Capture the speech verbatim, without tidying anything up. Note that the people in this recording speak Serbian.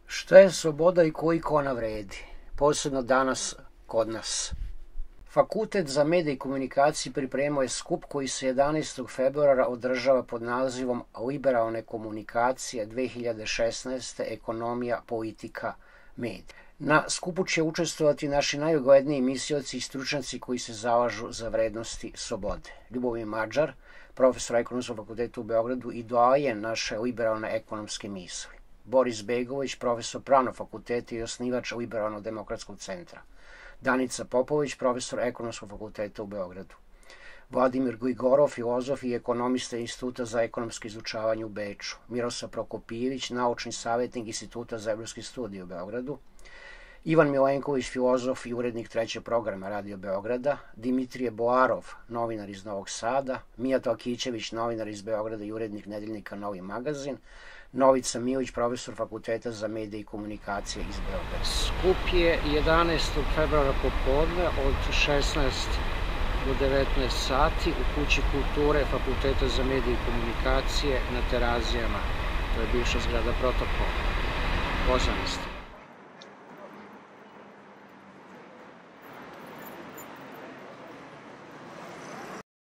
Šta je sloboda i koliko ona vredi? Posebno danas kod nas. Fakultet za medije i komunikacije pripremao je skup koji se jedanaestog februara održava pod nazivom Liberalne komunikacije dve hiljade šesnaeste. Ekonomija, politika, medij. Na skupu će učestvovati naši najugledniji mislioci i stručnjaci koji se zalažu za vrednosti slobode. Ljubomir Mađar, profesor Ekonomskog fakulteta u Beogradu i doajen naše liberalne ekonomske misli. Boris Begović, profesor Pravnog fakulteta i osnivač Liberalno-demokratskog centra. Danica Popović, profesor Ekonomskog fakulteta u Beogradu. Vladimir Gligorov, filozof i ekonomista Instituta za ekonomsko izučavanje u Beču. Miroslav Prokopijević, naučni savjetnik Instituta za evropske studije u Beogradu. Ivan Milenković, filozof i urednik trećeg programa Radio Beograda. Dimitrije Boarov, novinar iz Novog Sada. Mijata Akićević, novinar iz Beograda i urednik nedeljnika Novi magazin. Novica Milić, profesor Fakulteta za medije i komunikacije iz Beograda. Skup je jedanaestog februara popodne od šesnaest do devetnaest sati u Kući kulture Fakulteta za medije i komunikacije na Terazijama. To je bivša zgrada Protokola. Pozvani ste.